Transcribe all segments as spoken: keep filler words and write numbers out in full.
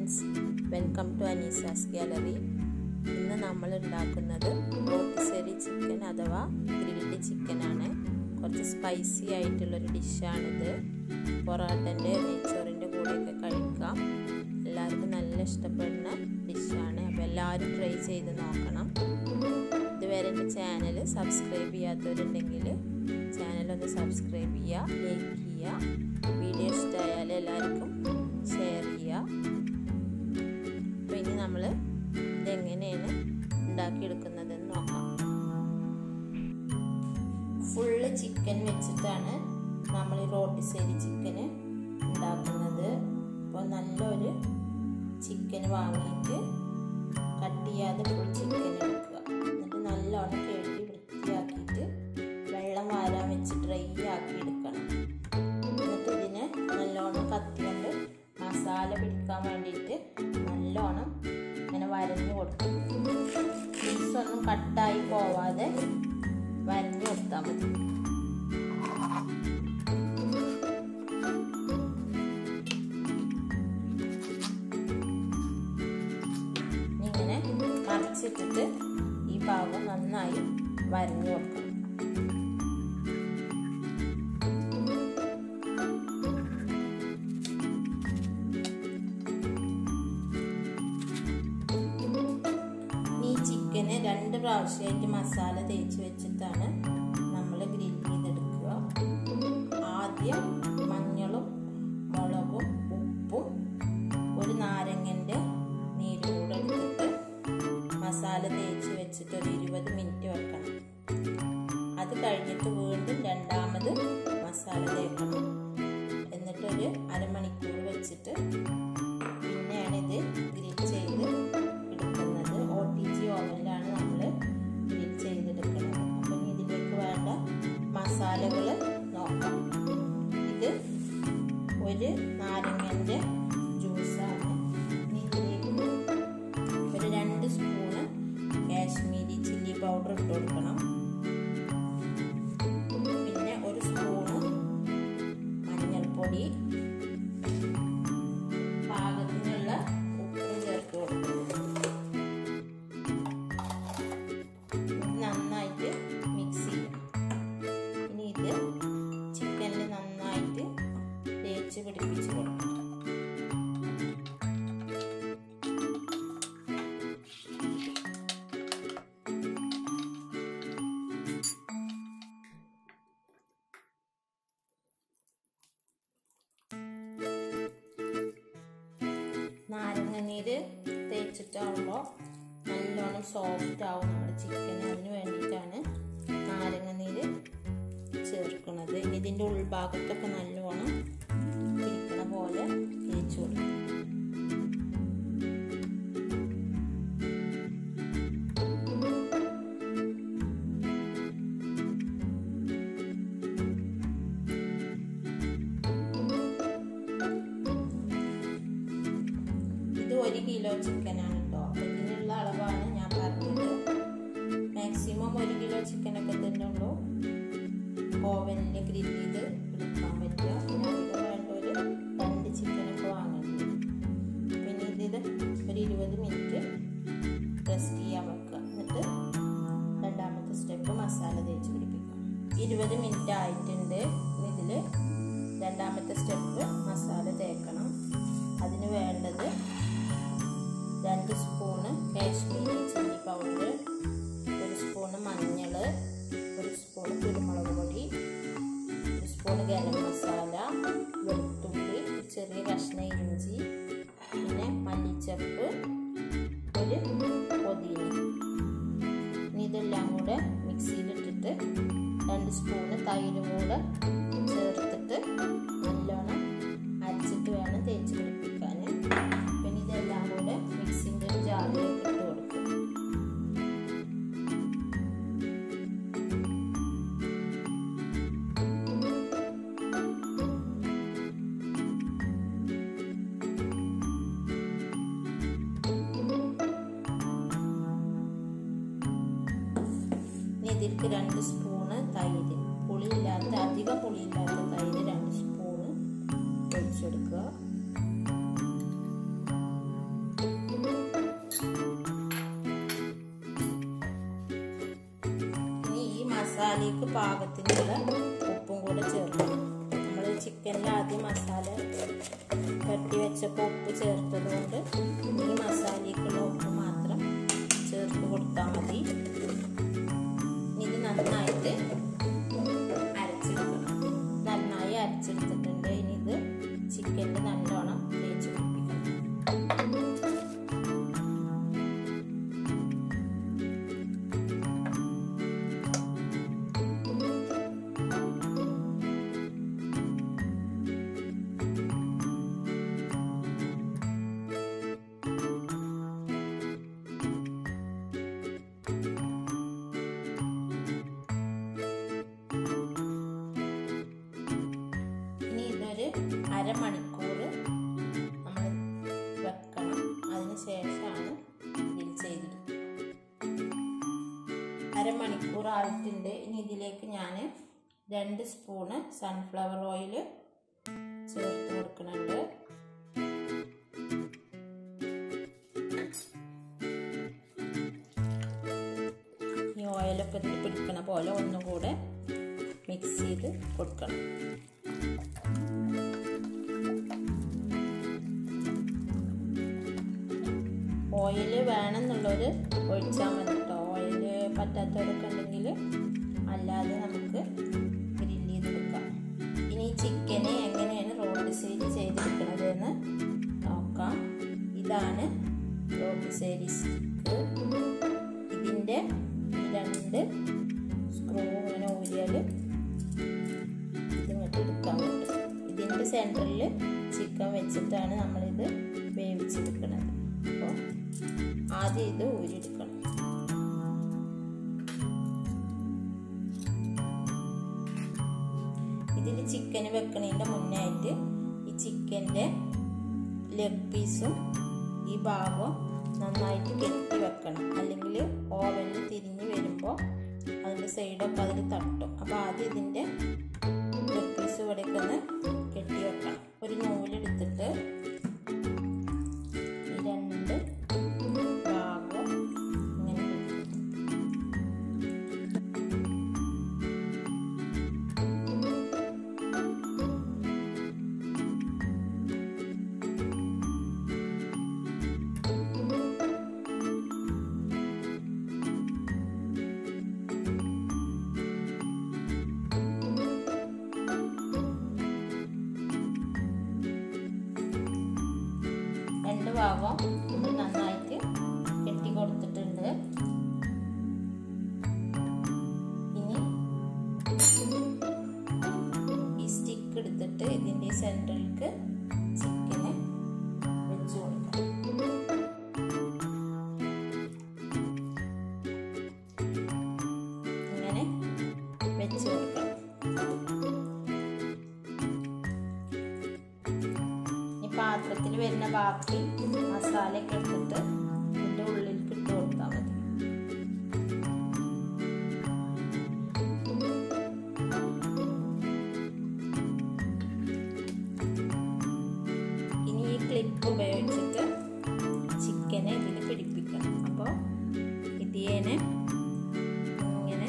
friends, welcome to Anisa's Gallery. ഇന്ന് നമ്മൾ ഉണ്ടാക്കുന്നത് റോട്ടിസറി ചിക്കൻ അഥവാ ഗ്രിൽഡ് ചിക്കൻ ആണ്. കുറച്ച് സ്പൈസി ആയിട്ടുള്ള ഒരു ഡിഷ് ആണിത്. പൊറാട്ടന്റെ നെയ്ച്ചോറിന്റെ കൂടെയൊക്കെ കഴിക്കാം. എല്ലാവർക്കും നല്ല ഇഷ്ടപ്പെടുന്ന ഡിഷ് ആണ്. അപ്പോൾ എല്ലാവരും ട്രൈ ചെയ്ത് നോക്കണം. ഇതുവരെ എൻ്റെ ചാനൽ സബ്സ്ക്രൈബ് ചെയ്യാത്തവരുണ്ടെങ്കിൽ ചാനൽ ഒന്ന് സബ്സ്ക്രൈബ് ചെയ്യുക, ലൈക്ക് ചെയ്യുക. വീഡിയോ ഇഷ്ടമായാൽ എല്ലാവർക്കും ഷെയർ ചെയ്യുക. അപ്പോൾ ഇനി നമ്മൾ ഇതെങ്ങനെയാണ് ഉണ്ടാക്കിയെടുക്കുന്നതെന്ന് നോക്കാം. ഫുള്ള് ചിക്കൻ വെച്ചിട്ടാണ് നമ്മൾ ഈ റോട്ടിസറി ചിക്കന് ഉണ്ടാക്കുന്നത്. അപ്പോൾ നല്ലൊരു ചിക്കൻ വാങ്ങിയിട്ട് കട്ട് ചെയ്യാതെ ഫുൾ ചിക്കൻ എടുക്കുക. എന്നിട്ട് നല്ലോണം കഴുകി വൃത്തിയാക്കിയിട്ട് വെള്ളം വാരാൻ വെച്ച് ഡ്രൈ ആക്കി എടുക്കണം. എന്നിട്ട് ഇതിന് നല്ലോണം കത്തി കൊണ്ട് മസാല പിടിക്കാൻ വേണ്ടിയിട്ട് നല്ലോണം ഇങ്ങനെ വരഞ്ഞു കൊടുക്കും. പീസൊന്നും കട്ടായി പോവാതെ വരഞ്ഞു കൊടുത്താൽ മതി. ഇങ്ങനെ മറിച്ചിട്ടിട്ട് ഈ ഭാഗം നന്നായി വരഞ്ഞു കൊടുക്കണം. ചിക്കന് രണ്ട് പ്രാവശ്യമായിട്ട് മസാല തേച്ച് വെച്ചിട്ടാണ് നമ്മൾ ഗ്രിൽ ചെയ്തെടുക്കുക. ആദ്യം മഞ്ഞളും മുളകും ഉപ്പും ഒരു നാരങ്ങൻ്റെ നീരും കൂടെ എടുത്തിട്ട് മസാല തേച്ച് വെച്ചിട്ട് ഒരു ഇരുപത് മിനിറ്റ് വെക്കണം. അത് കഴിഞ്ഞിട്ട് വീണ്ടും രണ്ടാമത് മസാല തേക്കണം. എന്നിട്ടൊരു അരമണിക്കൂർ വെച്ചിട്ട് പിന്നെയാണ് ഇത് ഗ്രിൽ ചെയ്ത് എടുക്കുന്നത്. ഒ ടി ജി ഓവനിലാണ് നമ്മൾ ഗ്രിൽ ചെയ്തെടുക്കുന്നത്. അപ്പം ഇതിലേക്ക് വേണ്ട മസാലകൾ നോക്കാം. ഇത് ഒരു നാരങ്ങൻ്റെ ജ്യൂസാണ്. ഇതിലേക്ക് ഒരു രണ്ട് സ്പൂണ് കാശ്മീരി ചില്ലി പൗഡർ ഇട്ട് കൊടുക്കണം. പിന്നെ ഒരു സ്പൂണ് മഞ്ഞൾപ്പൊടി, പാകത്തിനുള്ള ഉപ്പും ചേർത്ത് കൊടുക്കണം. നന്നായിട്ട് മിക്സ് ചെയ്യും. ഇനി ഇത് ചിക്കനിൽ നന്നായിട്ട് തേച്ച് പിടിപ്പിച്ച് കൊടുക്കണം. നാരങ്ങ നീര് തേച്ചിട്ടാകുമ്പോൾ നല്ലോണം സോഫ്റ്റ് ആവും നമ്മുടെ ചിക്കൻ. അതിന് വേണ്ടിയിട്ടാണ് നാരങ്ങ നീര് ചേർക്കുന്നത്. ഇനി ഇതിൻ്റെ ഉൾഭാഗത്തൊക്കെ നല്ലോണം പിടിക്കണ പോലെ തേച്ച് കൊടുക്കും. ഇത് ഒരു കിലോ ചിക്കനാണ് കേട്ടോ. അപ്പം ഇതിനുള്ള അളവാണ് ഞാൻ പറഞ്ഞത്. മാക്സിമം ഒരു കിലോ ചിക്കനൊക്കെ തന്നെ ഉള്ളൂ ഓവനിൽ ഗ്രിൽ ചെയ്ത് എടുക്കാൻ പറ്റുക. പിന്നെ അധികം വേണ്ട ഒരു രണ്ട് ചിക്കനൊക്കെ വാങ്ങേണ്ടി. പിന്നെ ഇത് ഒരു ഇരുപത് മിനിറ്റ് റെസ്റ്റ് ചെയ്യാൻ വെക്കുക. എന്നിട്ട് രണ്ടാമത്തെ സ്റ്റെപ്പ് മസാല തേച്ച് പിടിപ്പിക്കുക. ഇരുപത് മിനിറ്റ് ആയിട്ടുണ്ട്. ഇതിൽ രണ്ടാമത്തെ സ്റ്റെപ്പ് മസാല തേക്കണം. അതിന് വേണ്ടത് രണ്ട് സ്പൂണ് കാശ്മീരി ചില്ലി പൗഡർ, ഒരു സ്പൂണ് മഞ്ഞൾ, ഒരു സ്പൂൺ കുരുമുളക് പൊടി, ഒരു സ്പൂൺ ഗരം മസാല, വെളുത്തുള്ളി, ചെറിയ കഷ്ണം ഇഞ്ചി, പിന്നെ മല്ലിച്ചപ്പ്, ഒരു പൊതിന. ഇതെല്ലാം കൂടെ മിക്സിയിലിട്ടിട്ട് രണ്ട് സ്പൂണ് തൈരും കൂടെ ചേർത്തിട്ട് നല്ലോണം അരച്ചിട്ട് വേണം തേച്ച് പിടിപ്പിക്കാൻ. പിന്നെ ഇതെല്ലാം കൂടെ മിക്സിൻ്റെ ഒരു ജാറിലേക്ക് ഇട്ട് കൊടുക്കും. ഇതിലേക്ക് രണ്ട് സ്പൂണ് തൈര്, പുളിയില്ലാത്ത അധികം പുളിയില്ലാത്ത തൈര് രണ്ട് സ്പൂണ് ഒഴിച്ചെടുക്കുക. മസാലയ്ക്ക് പാകത്തിനുള്ള ഉപ്പും കൂടെ ചേർക്കണം. നമ്മൾ ചിക്കനിൽ ആദ്യം മസാല കട്ടി വെച്ചപ്പോൾ ഉപ്പ് ചേർത്തത് കൊണ്ട് ഈ മസാലയ്ക്കുള്ള ഉപ്പ് മാത്രം ചേർത്ത് കൊടുത്താൽ മതി. ഇത് നന്നായിട്ട് അരച്ചെടുക്കണം. നന്നായി അരച്ചെടുത്തിട്ടുണ്ട്. ഇനി ഇത് ചിക്കനിൽ നല്ലോണം തേച്ച് പിടിപ്പിക്കണം. അരമണിക്കൂർ നമ്മൾ വെക്കണം. അതിന് ശേഷമാണ് ഇതിൽ ചെയ്തെടുക്കുക. അരമണിക്കൂർ ആയിട്ടുണ്ട്. ഇനി ഇതിലേക്ക് ഞാൻ രണ്ട് സ്പൂണ് സൺഫ്ലവർ ഓയിൽ ചേർത്ത് കൊടുക്കുന്നുണ്ട്. ഈ ഓയിലൊക്കെ ഇതിൽ പിടിക്കണ പോലെ ഒന്നുകൂടെ മിക്സ് ചെയ്ത് കൊടുക്കണം. ഓയിൽ വേണമെന്നുള്ളവർ ഒഴിച്ചാൽ മതി കേട്ടോ. ഓയിൽ പറ്റാത്തവരൊക്കെ ഉണ്ടെങ്കിൽ അല്ലാതെ നമുക്ക് ഗ്രില്ല് ചെയ്തെടുക്കാം. ഇനി ചിക്കന് എങ്ങനെയാണ് റോട്ടിസേരി ചെയ്തെടുക്കുന്നത് എന്ന് നോക്കാം. ഇതാണ് റോട്ടിസേരി സ്റ്റിക്ക്. ഇതിൻ്റെ രണ്ട് സ്ക്രൂ ഇങ്ങനെ ഊരിയാൽ ഇതിങ്ങോട്ട് എടുക്കാൻ പറ്റും. ഇതിൻ്റെ സെൻറ്ററിൽ ചിക്കൻ വെച്ചിട്ടാണ് നമ്മളിത് വേവിച്ചെടുക്കുന്നത്. അപ്പോൾ ആദ്യം ഇത് ഊരിയെടുക്കണം. ഇതിൽ ചിക്കന് വെക്കണതിൻ്റെ മുന്നായിട്ട് ഈ ചിക്കൻ്റെ ലെഗ് പീസും ഈ ഭാഗവും നന്നായിട്ട് കെട്ടി വെക്കണം. അല്ലെങ്കിൽ ഓവനിൽ തിരിഞ്ഞ് വരുമ്പോൾ അതിൻ്റെ സൈഡൊക്കെ അതിൽ തട്ടും. അപ്പോൾ ആദ്യം ഇതിൻ്റെ ലെഗ് പീസ് ഇവിടേക്ക് ഒന്ന് കെട്ടി വെക്കണം. ഒരു നൂലെടുത്തിട്ട് ഈ രണ്ട് ഭാഗം ഇങ്ങനെ രണ്ട് ഭാഗം നമ്മൾ നന്നായിട്ട് കെട്ടി കൊടുത്തിട്ടുണ്ട്. ഇനി ഈ സ്റ്റിക്ക് എടുത്തിട്ട് ഇതിൻ്റെ സെൻറ്ററിലേക്ക് ചിക്കന് വെച്ച് കൊടുക്കാം. ഇങ്ങനെ വെച്ച് കൊടുക്കാം. പാത്രത്തിൽ വരുന്ന ബാക്കി മസാലയൊക്കെ എടുത്തിട്ട് ഇതിൻ്റെ ഉള്ളിൽ ഇട്ട് കൊടുത്താൽ മതി. ഇനി ഈ ക്ലിപ്പ് ഉപയോഗിച്ചിട്ട് ചിക്കനെ ഇതിൽ പിടിപ്പിക്കണം. അപ്പോൾ ഇതിനെ ഇങ്ങനെ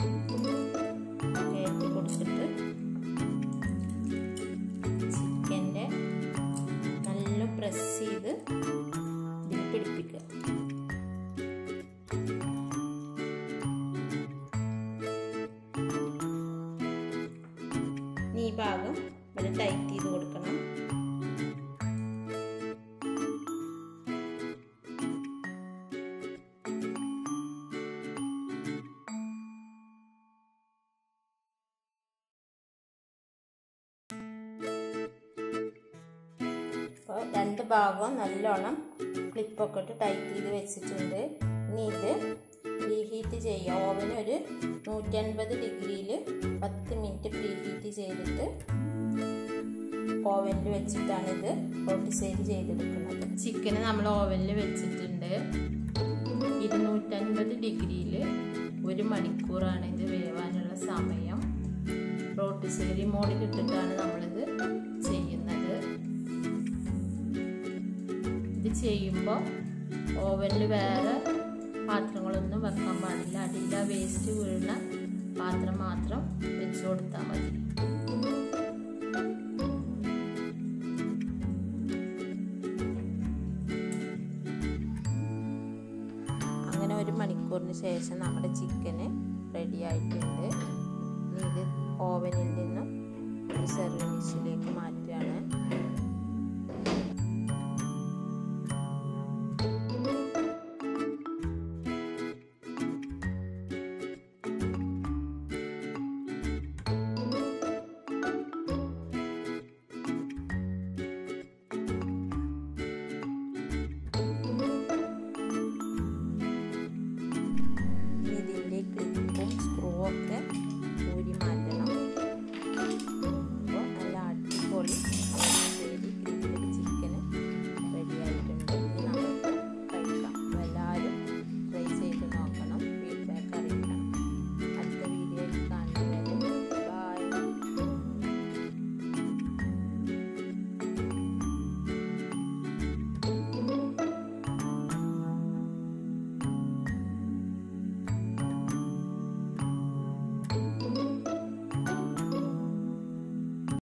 കയറ്റി കൊടുത്തിട്ട് ചിക്കൻ്റെ നല്ല പ്രസ് ചെയ്ത് ഇതിൽ പിടിപ്പിക്കുക. ഈ ഭാഗം ഇവിടെ ടൈറ്റ് ചെയ്ത് കൊടുക്കണം. രണ്ട് ഭാഗവും നല്ലോണം ക്ലിപ്പൊക്കെ ഇട്ട് ടൈറ്റ് ചെയ്ത് വെച്ചിട്ടുണ്ട്. ഇനി ഇത് പ്രീഹീറ്റ് ചെയ്യുക. ഓവൻ ഒരു നൂറ്റൻപത് ഡിഗ്രിയിൽ പത്ത് മിനിറ്റ് പ്രീഹീറ്റ് ചെയ്തിട്ട് ഓവനിൽ വെച്ചിട്ടാണ് ഇത് റോട്ടിസേരി ചെയ്തെടുക്കുന്നത്. ചിക്കന് നമ്മൾ ഓവനിൽ വെച്ചിട്ടുണ്ട്. ഇരുന്നൂറ്റൻപത് ഡിഗ്രിയിൽ ഒരു മണിക്കൂറാണ് ഇത് വേവാനുള്ള സമയം. റോട്ടിസേരി മോഡിൽ ഇട്ടിട്ടാണ് നമ്മളിത് ചെയ്യുന്നത്. ഇത് ചെയ്യുമ്പോൾ ഓവനിൽ വേറെ പാത്രങ്ങളൊന്നും വെക്കാൻ പാടില്ല. അടിയിൽ വേസ്റ്റ് വീഴുന്ന പാത്രം മാത്രം വെച്ച് കൊടുത്താൽ മതി. അങ്ങനെ ഒരു മണിക്കൂറിന് ശേഷം നമ്മുടെ ചിക്കന് റെഡി ആയിട്ടുണ്ട്. ഇത് ഓവനിൽ നിന്നും ഒരു സെർവിങ് ഡിഷിലേക്ക് മാറ്റി